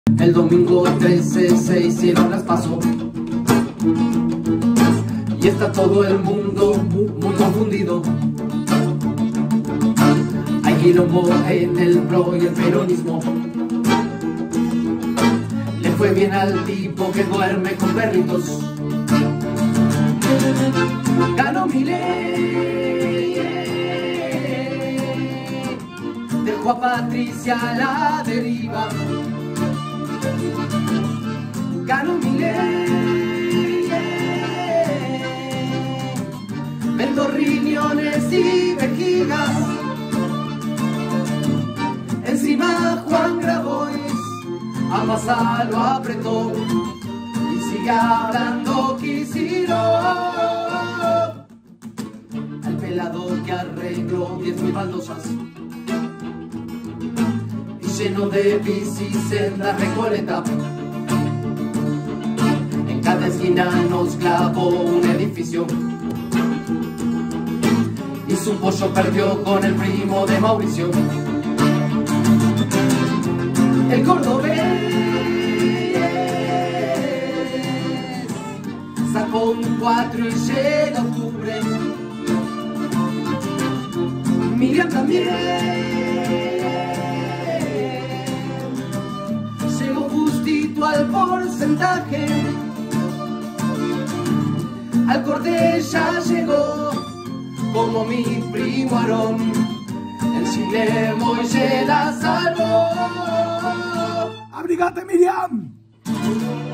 El domingo 13 se hicieron las PASO y está todo el mundo muy confundido. Hay quilombo en el PRO y el peronismo. Le fue bien al tipo que duerme con perritos. Ganó Milei, dejó a Patricia a la deriva. Ganó Milei, vendo riñones y vejigas. Encima Juan Grabois a Massa lo apretó y sigue hablando Kicillof. Al pelado que arregló 10.000 baldosas y lleno de bicis en la Recoleta. En cada esquina nos clavó un edificio y su pollo perdió con el primo de Mauricio. El cordobés sacó un 4 y llega octubre. Miriam también llegó justito al porcentaje. Al Cordé ya llegó como mi primo Aarón. El Chile Moille la salvó. ¡Abrigate, Miriam!